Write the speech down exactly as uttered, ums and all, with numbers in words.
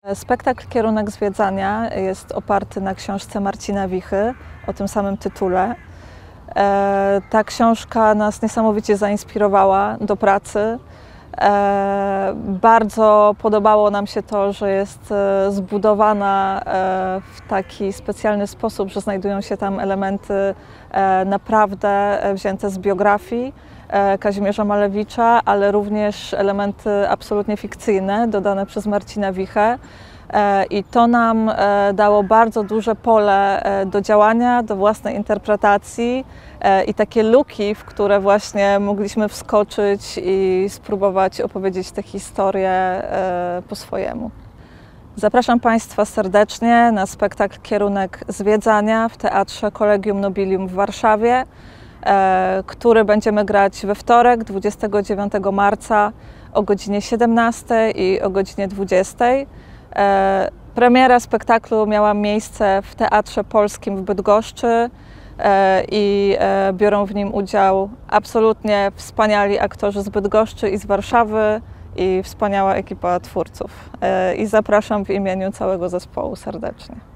Spektakl Kierunek Zwiedzania jest oparty na książce Marcina Wichy o tym samym tytule. Ta książka nas niesamowicie zainspirowała do pracy. Bardzo podobało nam się to, że jest zbudowana w taki specjalny sposób, że znajdują się tam elementy naprawdę wzięte z biografii Kazimierza Malewicza, ale również elementy absolutnie fikcyjne, dodane przez Marcina Wichę. I to nam dało bardzo duże pole do działania, do własnej interpretacji i takie luki, w które właśnie mogliśmy wskoczyć i spróbować opowiedzieć tę historię po swojemu. Zapraszam Państwa serdecznie na spektakl Kierunek Zwiedzania w Teatrze Collegium Nobilium w Warszawie, który będziemy grać we wtorek, dwudziestego dziewiątego marca o godzinie siedemnastej i o godzinie dwudziestej. Premiera spektaklu miała miejsce w Teatrze Polskim w Bydgoszczy i biorą w nim udział absolutnie wspaniali aktorzy z Bydgoszczy i z Warszawy i wspaniała ekipa twórców. I zapraszam w imieniu całego zespołu serdecznie.